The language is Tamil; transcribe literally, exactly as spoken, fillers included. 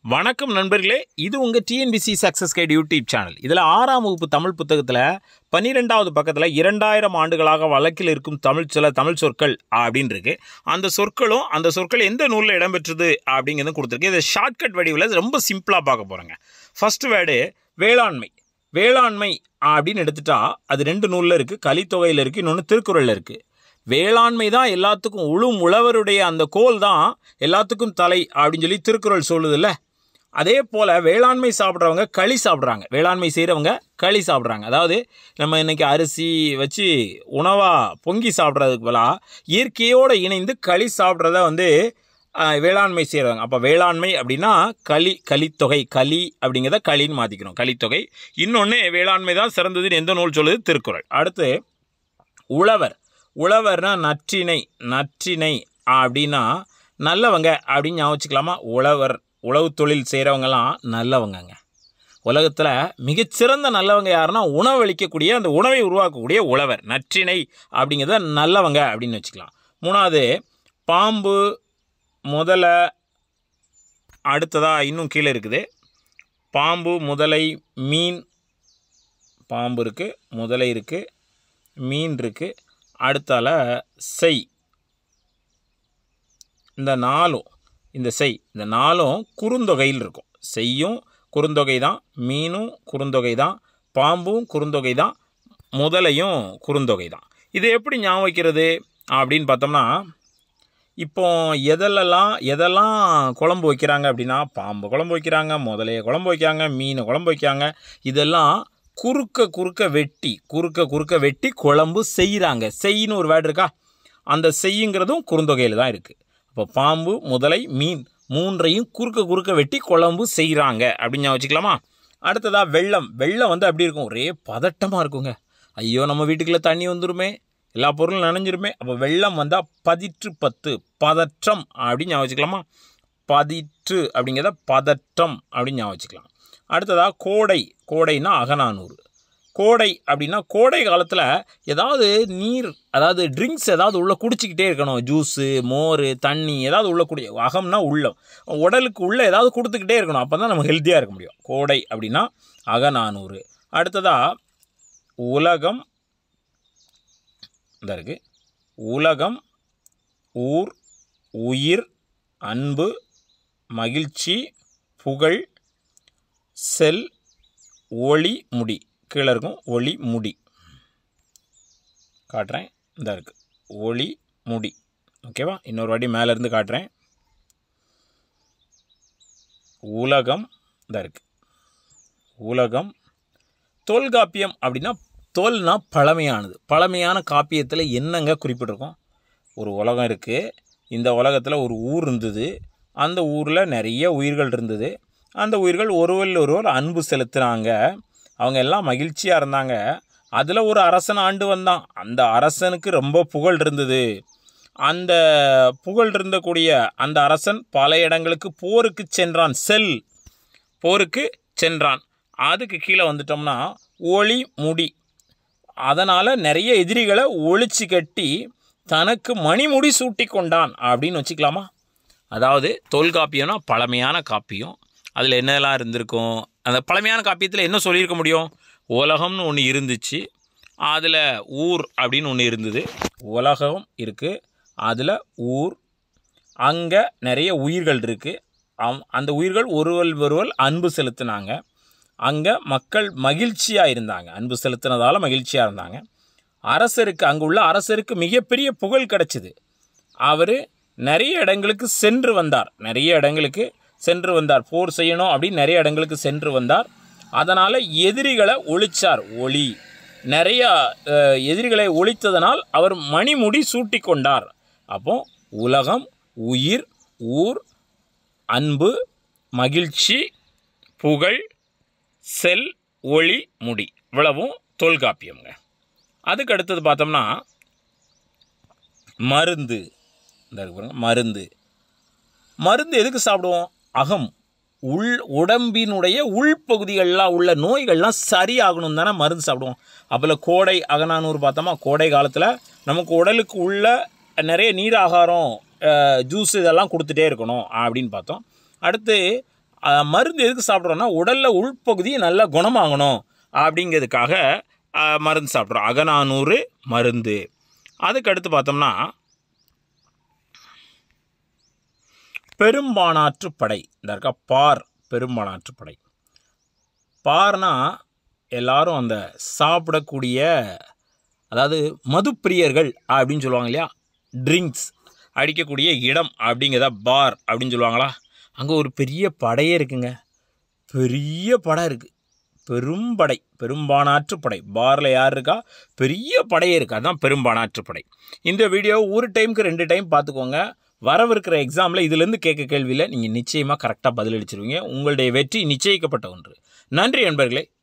வணக்கம் நண்பர்களே, இது உங்கள் TNPSC success guide YouTube channel. இதில் ஆறாம் வகுப்பு தமிழ் புத்தகத்தில் பன்னிரெண்டாவது பக்கத்தில் இரண்டாயிரம் ஆண்டுகளாக வழக்கில் இருக்கும் தமிழ் சில தமிழ் சொற்கள் அப்படின்னு இருக்கு. அந்த சொற்களும் அந்த சொற்கள் எந்த நூலில் இடம்பெற்றது அப்படிங்கிறது கொடுத்துருக்கு. இதை ஷார்ட்கட் வடிவில் ரொம்ப சிம்பிளாக பார்க்க போகிறேங்க. ஃபர்ஸ்ட் வேர்டு வேளாண்மை. வேளாண்மை அப்படின்னு எடுத்துட்டா அது ரெண்டு நூலில் இருக்குது. கலித்தொகையில் இருக்குது, இன்னொன்று திருக்குறளில் இருக்குது. வேளாண்மை தான் எல்லாத்துக்கும் உழும் உழவருடைய அந்த கோல் தான் எல்லாத்துக்கும் தலை அப்படின்னு சொல்லி திருக்குறள் சொல்லுதில்ல. அதே போல் வேளாண்மை சாப்பிட்றவங்க களி சாப்பிட்றாங்க, வேளாண்மை செய்கிறவங்க களி சாப்பிட்றாங்க. அதாவது நம்ம இன்றைக்கி அரிசி வச்சு உணவாக பொங்கி சாப்பிட்றதுக்கு பதிலாக இயற்கையோடு இணைந்து களி சாப்பிட்றத வந்து வேளாண்மை செய்கிறவங்க. அப்போ வேளாண்மை அப்படின்னா களி, கலித்தொகை, களி அப்படிங்கிறத களின்னு மாற்றிக்கிறோம், கலித்தொகை. இன்னொன்று வேளாண்மை தான் சிறந்ததுன்னு எந்த நூல் சொல்லுது? திருக்குறள். அடுத்து உழவர். உழவர்னா நற்றிணை. நற்றிணை அப்படின்னா நல்லவங்க அப்படின்னு ஞாபகம் வச்சுக்கலாமா? உழவர், உழவு தொழில் செய்கிறவங்கலாம் நல்லவங்கங்க. உலகத்தில் மிகச்சிறந்த நல்லவங்க யாருன்னா உணவளிக்கக்கூடிய, அந்த உணவை உருவாக்கக்கூடிய உழவர். நற்றிணை அப்படிங்கிறத நல்லவங்க அப்படின்னு வச்சுக்கலாம். மூணாவது பாம்பு, முதலை. அடுத்ததாக இன்னும் கீழே இருக்குது பாம்பு, முதலை, மீன். பாம்பு இருக்குது, முதலை இருக்குது, மீன் இருக்குது. அடுத்தால செய். இந்த நாலும் இந்த செய் இந்த நாலும் குறுந்தொகையில் இருக்கும். செய்யும் குறுந்தொகை தான், மீனும் குறுந்தொகை தான், பாம்பும் குறுந்தொகை தான், முதலையும் குறுந்தொகை தான். இதை எப்படி ஞாபகம் வைக்கிறது அப்படின்னு பார்த்தோம்னா, இப்போ எதெல்லாம் எதெல்லாம் குழம்பு வைக்கிறாங்க அப்படின்னா, பாம்பு குழம்பு வைக்கிறாங்க, முதலையை குழம்பு வைக்கிறாங்க, மீனை குழம்பு வைக்கிறாங்க. இதெல்லாம் குறுக்க குறுக்க வெட்டி குறுக்க குறுக்க வெட்டி குழம்பு செய்கிறாங்க. செய்யின்னு ஒரு வேர்டு இருக்கா? அந்த செய்யுங்கிறதும் குறுந்தொகையில் தான் இருக்குது. அப்போ பாம்பு, முதலை, மீன் மூன்றையும் குறுக்க குறுக்க வெட்டி குழம்பு செய்கிறாங்க அப்படின்னு வச்சுக்கலாமா? அடுத்ததாக வெள்ளம். வெள்ளம் வந்து அப்படி இருக்கும், ஒரே பதட்டமாக இருக்குங்க. ஐயோ நம்ம வீட்டுக்குள்ளே தண்ணி வந்துருமே, எல்லா பொருளும் நனைஞ்சிருமே. அப்போ வெள்ளம் வந்தால் பதிற்று பத்து, பதற்றம் அப்படின்னு வச்சுக்கலாமா? பதிற்று அப்படிங்கிறத பதற்றம் அப்படின்னு ஞாபகம் வச்சுக்கலாம். அடுத்ததாக கோடை. கோடைன்னா அகநானூறு. கோடை அப்படின்னா கோடை காலத்தில் ஏதாவது நீர், அதாவது ட்ரிங்க்ஸ் ஏதாவது உள்ளே குடிச்சிக்கிட்டே இருக்கணும். ஜூஸு, மோர், தண்ணி ஏதாவது உள்ளே குடி. அகம்னா உள்ளம், உடலுக்கு உள்ளே ஏதாவது கொடுத்துக்கிட்டே இருக்கணும். அப்போ தான் நம்ம ஹெல்த்தியாக இருக்க முடியும். கோடை அப்படின்னா அகநானூறு. அடுத்ததாக உலகம். இந்த இருக்குது உலகம், ஊர், உயிர், அன்பு, மகிழ்ச்சி, புகழ், செல், ஒளி, முடி. கீழே இருக்கும் ஒளி, முடி. காட்டுறேன், இந்த இருக்குது ஒளி, முடி. ஓகேவா? இன்னொரு வாட்டி மேலேருந்து காட்டுறேன். உலகம், இந்த இருக்குது உலகம். தொல்காப்பியம் அப்படின்னா, தொல்னா பழமையானது. பழமையான காப்பியத்தில் என்னங்க குறிப்பிட்டிருக்கோம்? ஒரு உலகம் இருக்குது, இந்த உலகத்தில் ஒரு ஊர் இருந்தது, அந்த ஊரில் நிறைய உயிர்கள் இருந்தது. அந்த உயிர்கள் ஒருவர் ஒருவர் அன்பு செலுத்துனாங்க, அவங்க எல்லாம் மகிழ்ச்சியாக இருந்தாங்க. அதில் ஒரு அரசன் ஆண்டு வந்தான். அந்த அரசனுக்கு ரொம்ப புகழ் இருந்தது. அந்த புகழ் இருந்தக்கூடிய அந்த அரசன் பல இடங்களுக்கு போருக்கு சென்றான். செல், போருக்கு சென்றான். அதுக்கு கீழே வந்துட்டோம்னா ஒளி, முடி. அதனால் நிறைய எதிரிகளை ஒழிச்சு கட்டி தனக்கு மணிமுடி சூட்டி கொண்டான் அப்படின்னு வச்சுக்கலாமா? அதாவது தொல்காப்பியம்னா பழமையான காப்பியம். அதில் என்னெல்லாம் இருந்திருக்கும்? அந்த பழமையான காப்பியத்தில் என்ன சொல்லியிருக்க முடியும்? உலகம்னு ஒன்று இருந்துச்சு, அதில் ஊர் அப்படின்னு ஒன்று இருந்தது. உலகம் இருக்குது, அதில் ஊர், அங்கே நிறைய உயிர்கள் இருக்குது. அந்த உயிர்கள் ஒருவர் ஒருவர் அன்பு செலுத்தினாங்க. அங்கே மக்கள் மகிழ்ச்சியாக இருந்தாங்க, அன்பு செலுத்தினதால் மகிழ்ச்சியாக இருந்தாங்க. அரசருக்கு, அங்கே உள்ள அரசருக்கு மிகப்பெரிய புகழ் கிடச்சிது. அவர் நிறைய இடங்களுக்கு சென்று வந்தார், நிறைய இடங்களுக்கு சென்று வந்தார் போர் செய்யணும் அப்படின்னு நிறைய இடங்களுக்கு சென்று வந்தார். அதனால் எதிரிகளை ஒழிச்சார். ஒளி, நிறையா எதிரிகளை ஒழித்ததனால் அவர் மணிமுடி சூட்டி கொண்டார். அப்போ உலகம், உயிர், ஊர், அன்பு, மகிழ்ச்சி, புகழ், செல், ஒளி, முடி. இவ்வளவும் தொல்காப்பியம்ங்க. அதுக்கு அடுத்தது பார்த்தோம்னா மருந்து. இந்த மருந்து. மருந்து எதுக்கு சாப்பிடுவோம்? அகம், உள், உடம்பினுடைய உள்பகுதிகள்லாம் உள்ள நோய்கள்லாம் சரியாகணும் தானே மருந்து சாப்பிடுவோம். அப்போல கோடை, அகநானூறு பார்த்தோமா? கோடை காலத்தில் நமக்கு உடலுக்கு உள்ள நிறைய நீர் ஆகாரம், ஜூஸ் இதெல்லாம் கொடுத்துட்டே இருக்கணும் அப்படின்னு பார்த்தோம். அடுத்து மருந்து எதுக்கு சாப்பிட்றோன்னா உடலில் உள்பகுதியை நல்லா குணமாகணும் அப்படிங்கிறதுக்காக மருந்து சாப்பிட்றோம். அகநானூறு மருந்து. அதுக்கடுத்து பார்த்தோம்னா பெரும்பானாற்று படை. இந்த இருக்கா பார், பெரும்பானாற்று படை. பார்னா எல்லாரும் அந்த சாப்பிடக்கூடிய, அதாவது மதுப்பிரியர்கள் அப்படின்னு சொல்லுவாங்க இல்லையா, ட்ரிங்க்ஸ் அடிக்கக்கூடிய இடம் அப்படிங்கிறதா பார் அப்படின்னு சொல்லுவாங்களா. அங்கே ஒரு பெரிய படையே இருக்குங்க. பெரிய படை இருக்குது, பெரும்படை, பெரும்பானாற்று படை. பாரில் யார் இருக்கா, பெரிய படையே இருக்குது, அதுதான் பெரும்பானாற்று படை. இந்த வீடியோ ஒரு டைமுக்கு ரெண்டு டைம் பார்த்துக்கோங்க. வரவிருக்கிற எக்ஸாமில் இதுலேருந்து கேட்க கேள்வியில் நீங்கள் நிச்சயமாக கரெக்டாக பதிலளிச்சிருவீங்க. உங்களுடைய வெற்றி நிச்சயிக்கப்பட்ட ஒன்று. நன்றி நண்பர்களே.